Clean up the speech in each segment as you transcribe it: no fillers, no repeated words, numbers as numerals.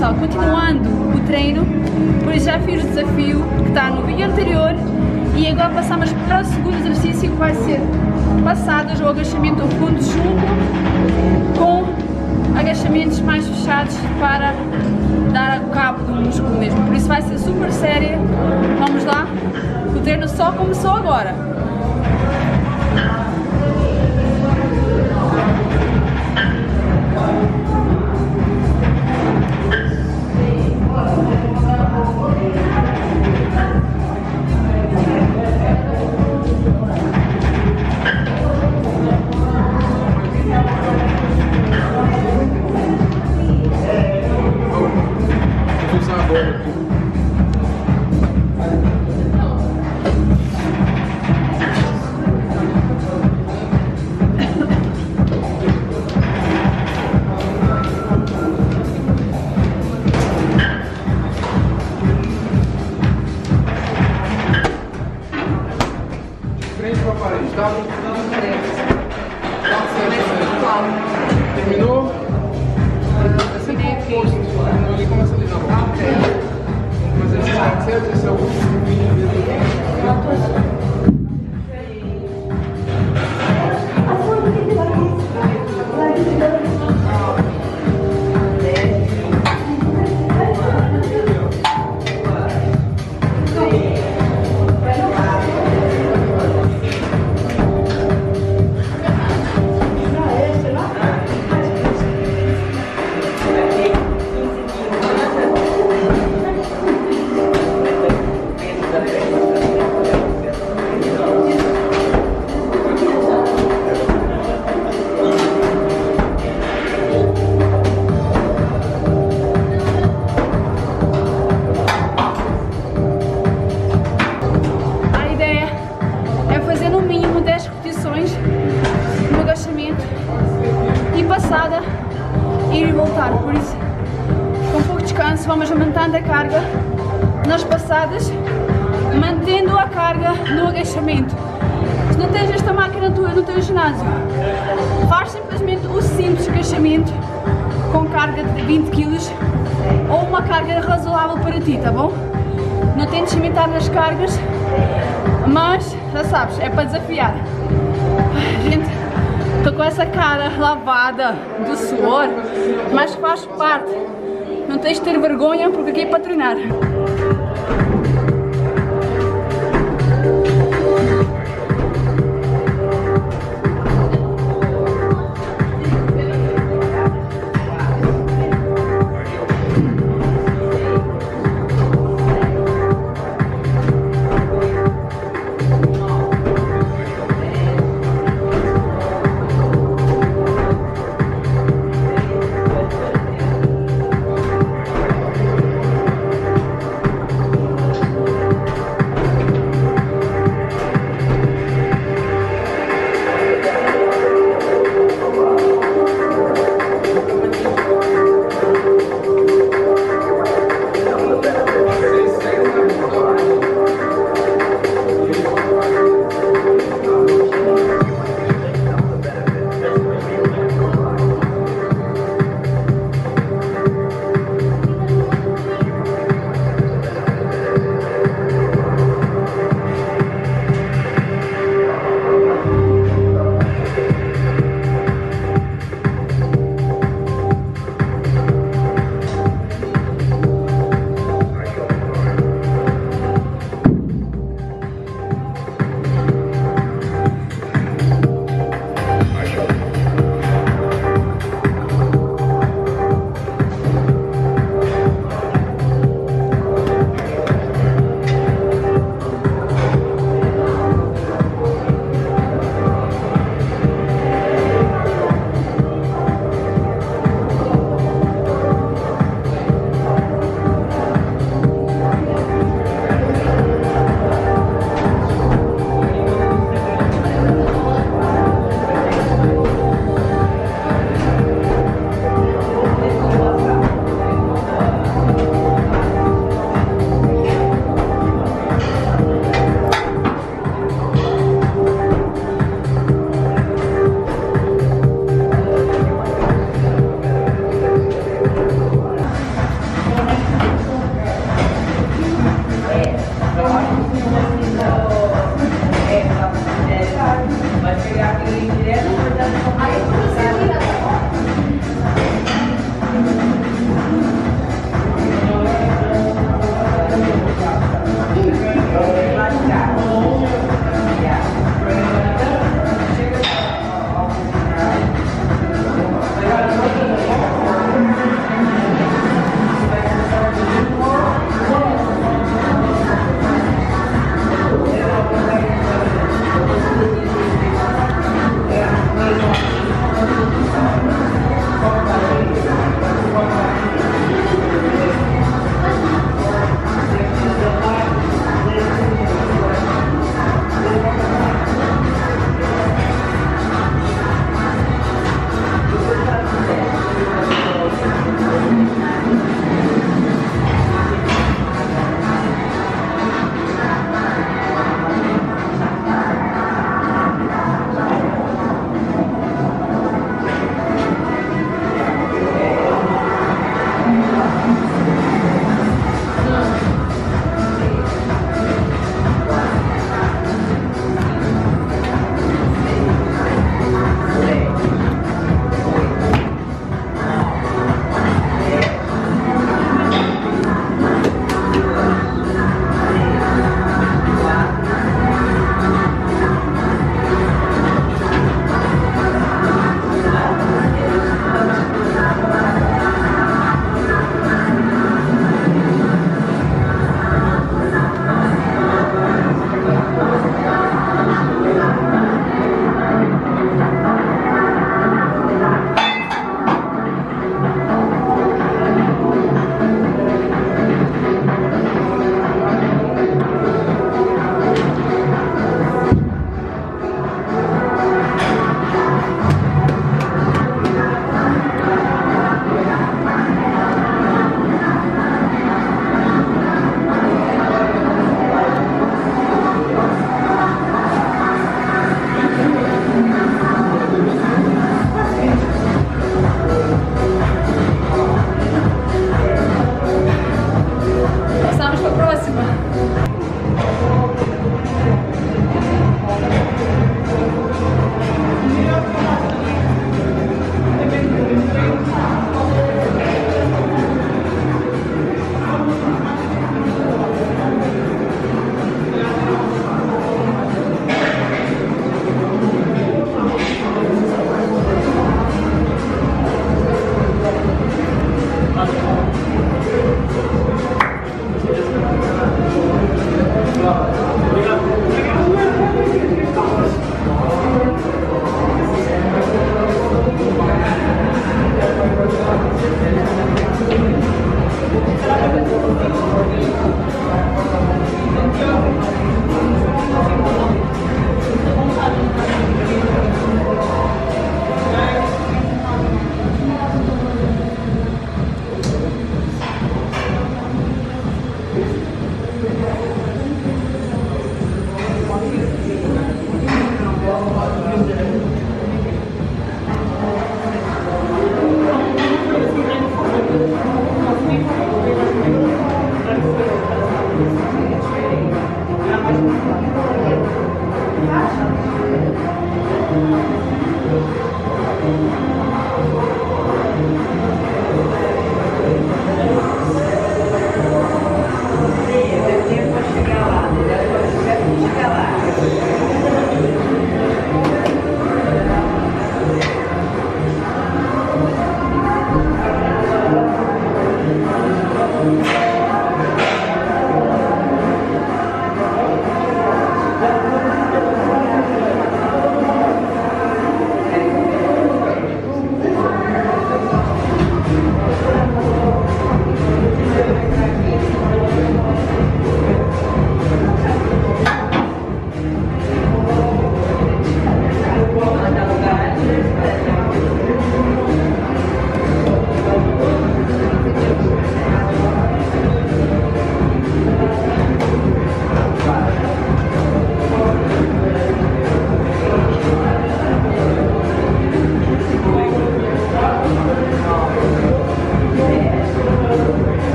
pessoal, continuando o treino, por isso já fiz o desafio que está no vídeo anterior e agora passamos para o segundo exercício, que vai ser passadas ou agachamento ao fundo junto com agachamentos mais fechados para dar cabo do músculo mesmo. Por isso vai ser super séria. Vamos lá, o treino só começou agora. Terminou? Assim que o posto. Ele começa ali na boca. Vamos fazer esse certo, esse é o último vídeo. Ir e voltar, por isso com um pouco de descanso vamos aumentando a carga nas passadas, mantendo a carga no agachamento. Se não tens esta máquina no teu ginásio, faz simplesmente o simples agachamento com carga de 20 kg ou uma carga razoável para ti, tá bom? Não tentes imitar nas cargas, mas já sabes, é para desafiar. Gente, estou com essa cara lavada do suor, mas faz parte. Não tens de ter vergonha porque aqui é para treinar.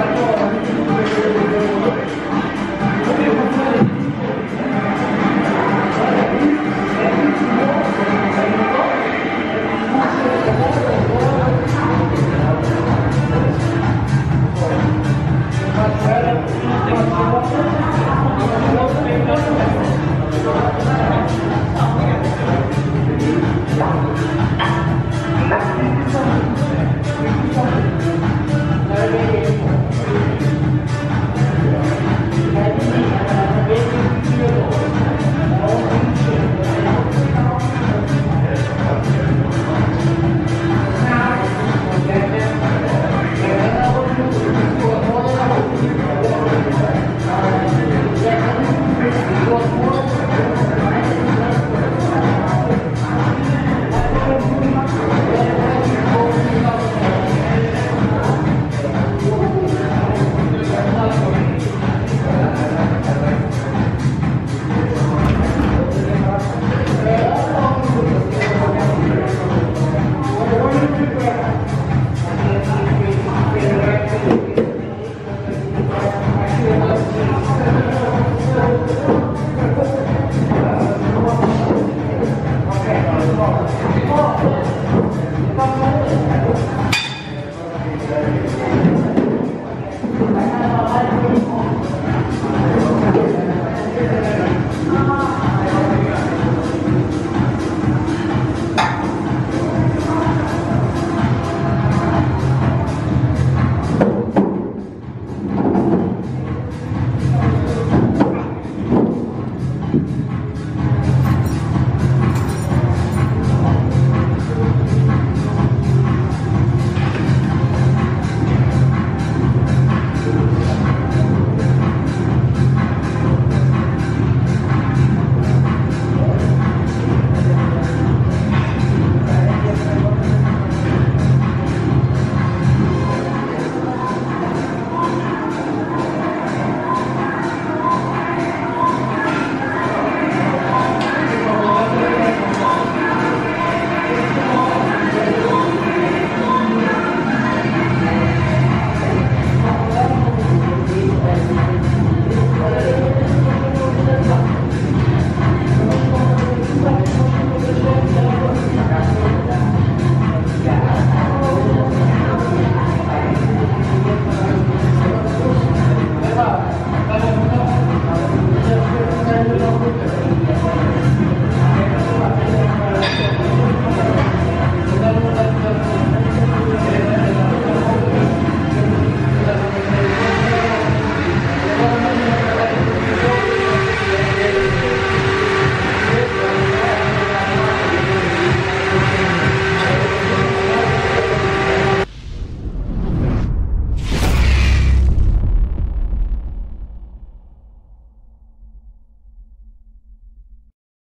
Obrigado.